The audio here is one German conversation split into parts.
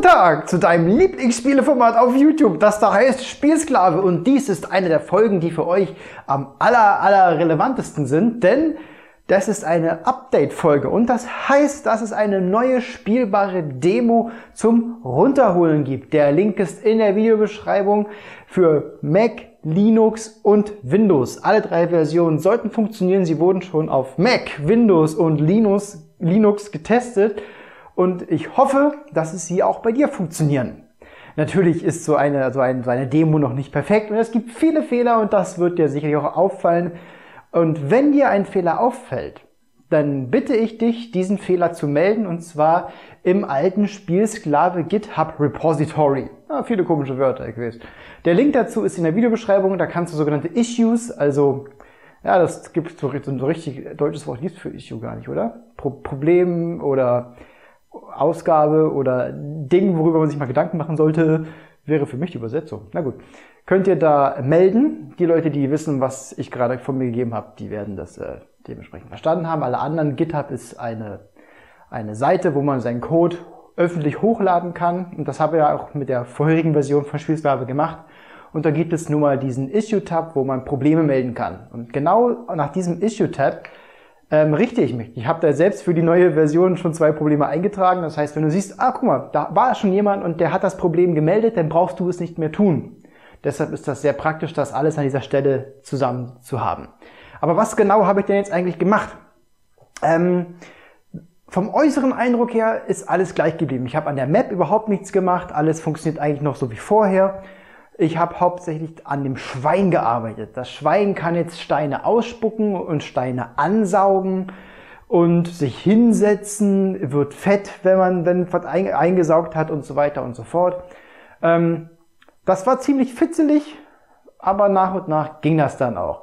Tag zu deinem Lieblingsspieleformat auf YouTube, das da heißt Spielsklave. Und dies ist eine der Folgen, die für euch am aller relevantesten sind, denn das ist eine Update-Folge und das heißt, dass es eine neue spielbare Demo zum Runterholen gibt. Der Link ist in der Videobeschreibung für Mac, Linux und Windows. Alle drei Versionen sollten funktionieren. Sie wurden schon auf Mac, Windows und Linux getestet und ich hoffe, dass es hier auch bei dir funktionieren. Natürlich ist so eine Demo noch nicht perfekt und es gibt viele Fehler und das wird dir sicherlich auch auffallen. Und wenn dir ein Fehler auffällt, dann bitte ich dich, diesen Fehler zu melden, und zwar im alten Spielsklave GitHub Repository. Viele komische Wörter gewesen. Der Link dazu ist in der Videobeschreibung, da kannst du sogenannte Issues, also, ja, das gibt so richtig deutsches Wort gibt es für Issue gar nicht, oder? Problem oder Ausgabe oder Ding, worüber man sich mal Gedanken machen sollte, wäre für mich die Übersetzung. Na gut. Könnt ihr da melden. Die Leute, die wissen, was ich gerade von mir gegeben habe, die werden das dementsprechend verstanden haben. Alle anderen, GitHub ist eine Seite, wo man seinen Code öffentlich hochladen kann. Und das habe ich ja auch mit der vorherigen Version von Spielsklave gemacht. Und da gibt es nun mal diesen Issue-Tab, wo man Probleme melden kann. Und genau nach diesem Issue-Tab richte ich mich. Ich habe da selbst für die neue Version schon 2 Probleme eingetragen. Das heißt, wenn du siehst, guck mal, da war schon jemand und der hat das Problem gemeldet, dann brauchst du es nicht mehr tun. Deshalb ist das sehr praktisch, das alles an dieser Stelle zusammen zu haben. Aber was genau habe ich denn jetzt eigentlich gemacht? Vom äußeren Eindruck her ist alles gleich geblieben. Ich habe an der Map überhaupt nichts gemacht. Alles funktioniert eigentlich noch so wie vorher. Ich habe hauptsächlich an dem Schwein gearbeitet. Das Schwein kann jetzt Steine ausspucken und Steine ansaugen und sich hinsetzen, wird fett, wenn man was eingesaugt hat und so weiter und so fort. Das war ziemlich fitzelig, aber nach und nach ging das dann auch.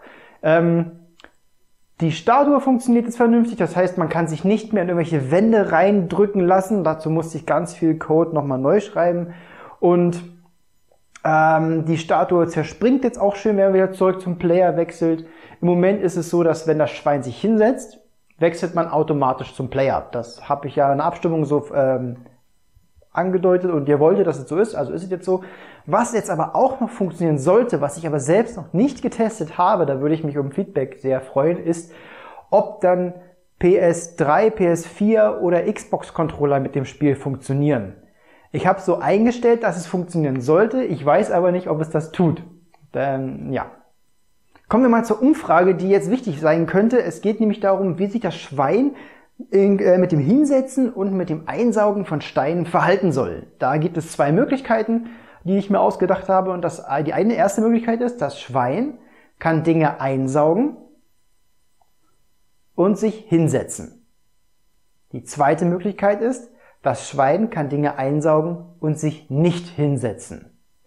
Die Statue funktioniert jetzt vernünftig, das heißt, man kann sich nicht mehr in irgendwelche Wände reindrücken lassen. Dazu musste ich ganz viel Code nochmal neu schreiben. Und die Statue zerspringt jetzt auch schön, wenn man wieder zurück zum Player wechselt. Im Moment ist es so, dass wenn das Schwein sich hinsetzt, wechselt man automatisch zum Player. Das habe ich ja in der Abstimmung so angedeutet und ihr wolltet, dass es so ist, also ist es jetzt so. Was jetzt aber auch noch funktionieren sollte, was ich aber selbst noch nicht getestet habe, da würde ich mich um Feedback sehr freuen, ist, ob dann PS3, PS4 oder Xbox-Controller mit dem Spiel funktionieren. Ich habe so eingestellt, dass es funktionieren sollte, ich weiß aber nicht, ob es das tut. Ja. Kommen wir mal zur Umfrage, die jetzt wichtig sein könnte. Es geht nämlich darum, wie sich das Schwein mit dem Hinsetzen und mit dem Einsaugen von Steinen verhalten soll. Da gibt es 2 Möglichkeiten, die ich mir ausgedacht habe. Und die erste Möglichkeit ist, das Schwein kann Dinge einsaugen und sich hinsetzen. Die zweite Möglichkeit ist, das Schwein kann Dinge einsaugen und sich nicht hinsetzen.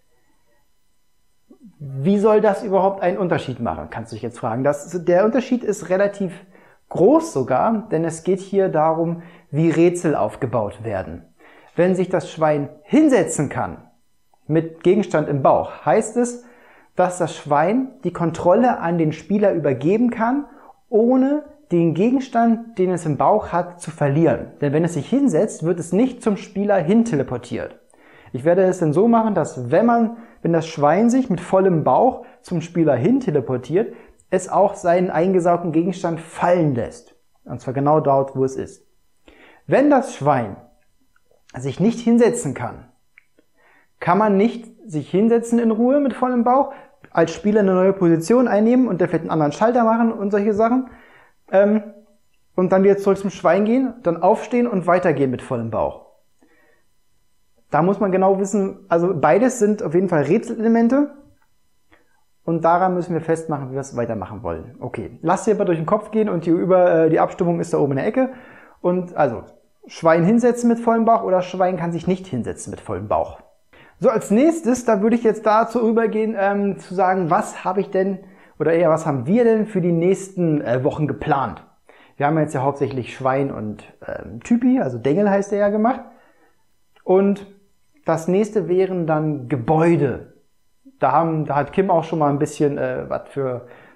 Wie soll das überhaupt einen Unterschied machen, kannst du dich jetzt fragen. Der Unterschied ist relativ groß sogar, denn es geht hier darum, wie Rätsel aufgebaut werden. Wenn sich das Schwein hinsetzen kann, mit Gegenstand im Bauch, heißt es, dass das Schwein die Kontrolle an den Spieler übergeben kann, ohne den Gegenstand, den es im Bauch hat, zu verlieren. Denn wenn es sich hinsetzt, wird es nicht zum Spieler hin teleportiert. Ich werde es dann so machen, dass wenn das Schwein sich mit vollem Bauch zum Spieler hin teleportiert, es auch seinen eingesaugten Gegenstand fallen lässt. Und zwar genau dort, wo es ist. Wenn das Schwein sich nicht hinsetzen kann man nicht sich hinsetzen in Ruhe mit vollem Bauch, als Spieler eine neue Position einnehmen und der vielleicht einen anderen Schalter machen und solche Sachen. Und dann wieder zurück zum Schwein gehen, dann aufstehen und weitergehen mit vollem Bauch. Da muss man genau wissen, also beides sind auf jeden Fall Rätselelemente. Und daran müssen wir festmachen, wie wir es weitermachen wollen. Okay, lasst dir aber durch den Kopf gehen und die Abstimmung ist da oben in der Ecke. Und also, Schwein hinsetzen mit vollem Bauch oder Schwein kann sich nicht hinsetzen mit vollem Bauch. So, als nächstes, da würde ich jetzt dazu übergehen, zu sagen, was habe ich denn, oder eher, was haben wir denn für die nächsten Wochen geplant? Wir haben jetzt ja hauptsächlich Schwein und Typi, also Dengel heißt der ja, gemacht. Und das nächste wären dann Gebäude. Da hat Kim auch schon mal ein bisschen was für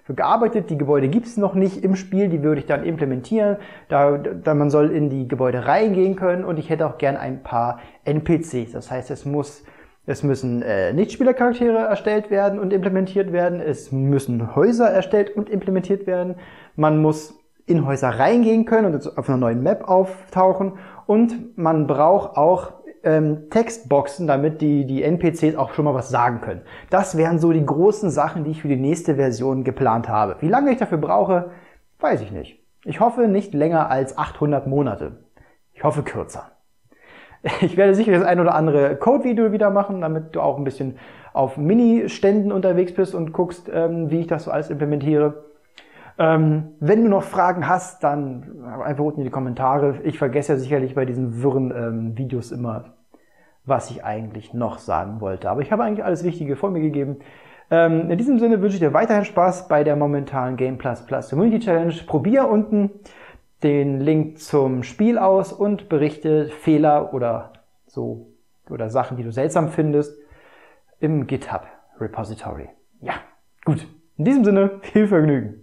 für gearbeitet. Die Gebäude gibt es noch nicht im Spiel, die würde ich dann implementieren, da man soll in die Gebäude reingehen können und ich hätte auch gern ein paar NPCs. Das heißt, es müssen Nichtspielercharaktere erstellt werden und implementiert werden. Es müssen Häuser erstellt und implementiert werden. Man muss in Häuser reingehen können und auf einer neuen Map auftauchen. Und man braucht auch Textboxen, damit die NPCs auch schon mal was sagen können. Das wären so die großen Sachen, die ich für die nächste Version geplant habe. Wie lange ich dafür brauche, weiß ich nicht. Ich hoffe nicht länger als 800 Monate. Ich hoffe kürzer. Ich werde sicher das ein oder andere Code-Video wieder machen, damit du auch ein bisschen auf Mini-Ständen unterwegs bist und guckst, wie ich das so alles implementiere. Wenn du noch Fragen hast, dann einfach unten in die Kommentare. Ich vergesse ja sicherlich bei diesen wirren Videos immer, was ich eigentlich noch sagen wollte. Aber ich habe eigentlich alles Wichtige vor mir gegeben. In diesem Sinne wünsche ich dir weiterhin Spaß bei der momentanen Game Plus Community Challenge. Probier unten den Link zum Spiel aus und berichte Fehler oder Sachen, die du seltsam findest, im GitHub Repository. Ja, gut. In diesem Sinne, viel Vergnügen.